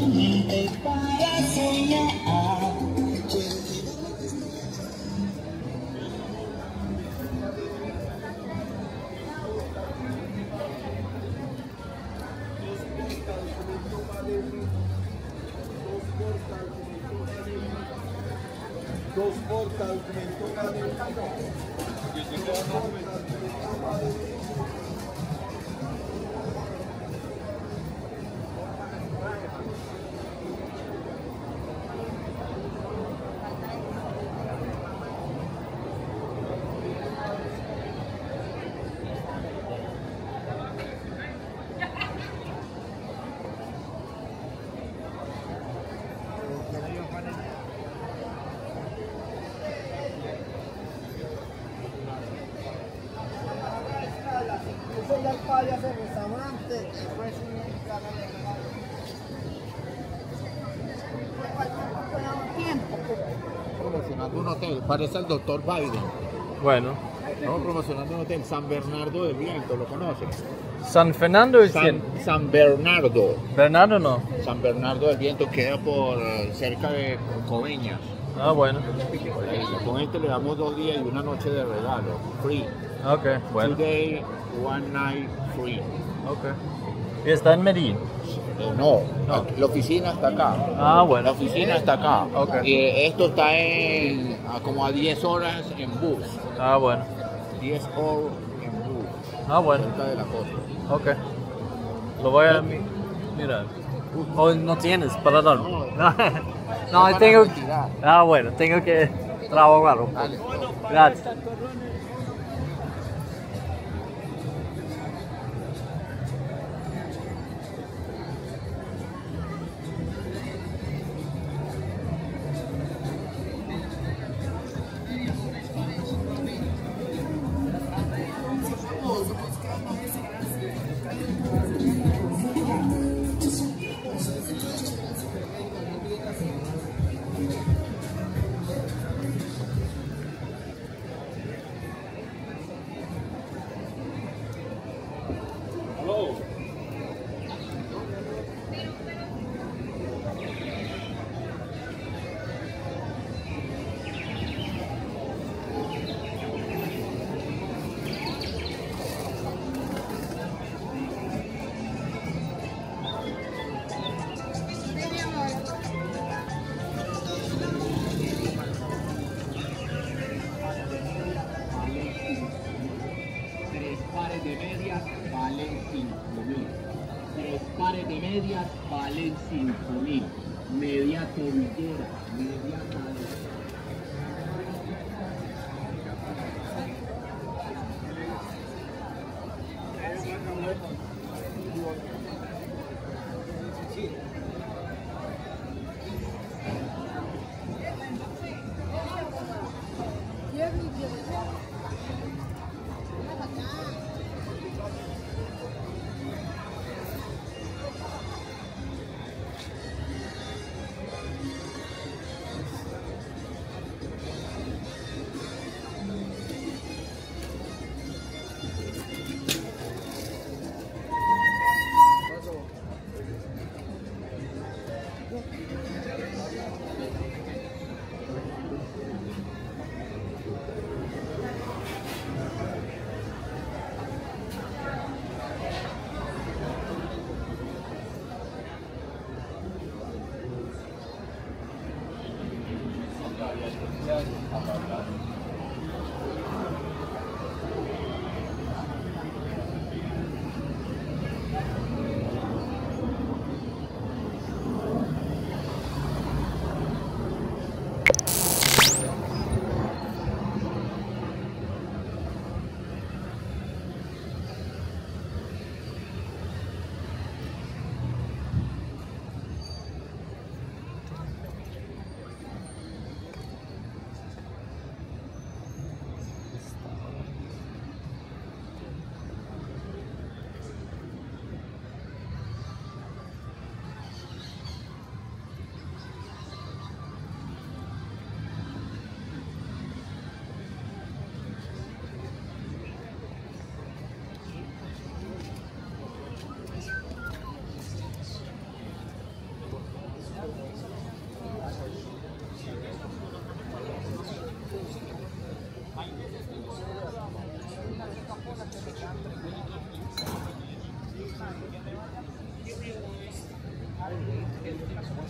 Promocionando un hotel, parece el doctor Biden. Bueno. Estamos promocionando un hotel, San Bernardo del Viento, ¿lo conoces? ¿San Fernando es quién? San Bernardo. Bernardo no. San Bernardo del Viento queda por cerca de Coveñas. Ah, bueno. Con este le damos 2 días y una noche de regalo, free. Ok, bueno. 2 days, 1 night free. Ok. ¿Y está en Medellín? No, la oficina está acá. Ah, bueno. La oficina está acá. Okay. Y esto está como a 10 horas en bus. Ah, bueno. 10 horas en bus. Ah, bueno. Cerca de la costa. Ok. Lo voy a mirar. Oh, no tienes para dar. No, tengo. Ah, bueno, tengo que trabajar un poco. Gracias. De medias valen 5.000. 3 pares de medias valen 5.000. Media tobillera, media cadera.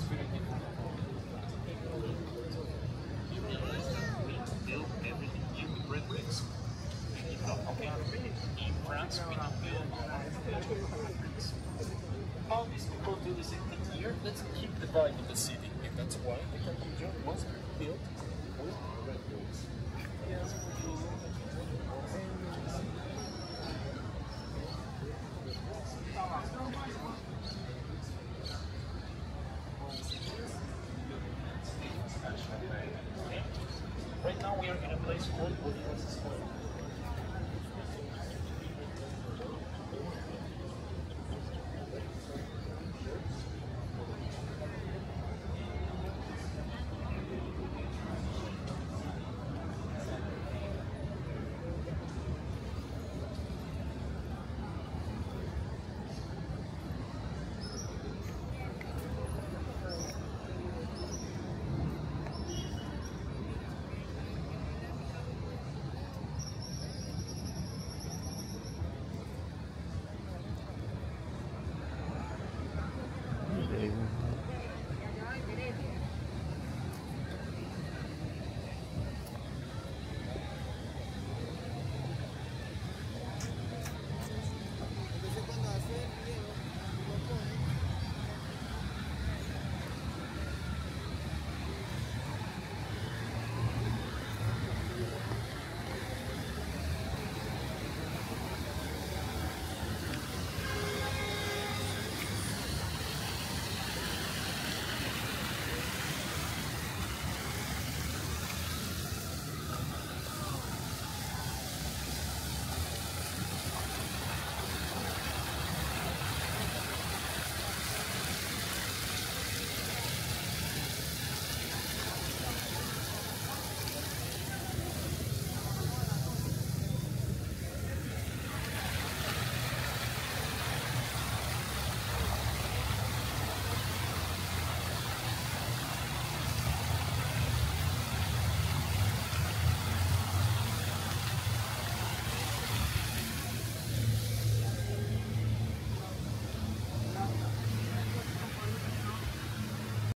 build everything here with red bricks. Okay. In France, we don't build red bricks. All these people do the same thing here. Let's keep the vibe in the city, and that's why the cathedral was built with red bricks. Yes. Right now we are in a place called Uncensored.